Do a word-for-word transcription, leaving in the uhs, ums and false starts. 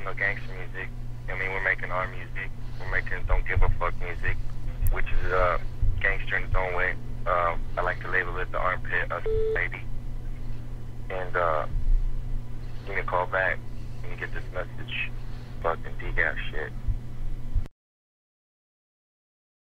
no gangster music. I mean, we're making our music. We're making don't give a fuck music, which is uh, gangster in its own way. Um, I like to label it the armpit of baby. And uh, give me a call back when you get this message. Fucking D G A F shit.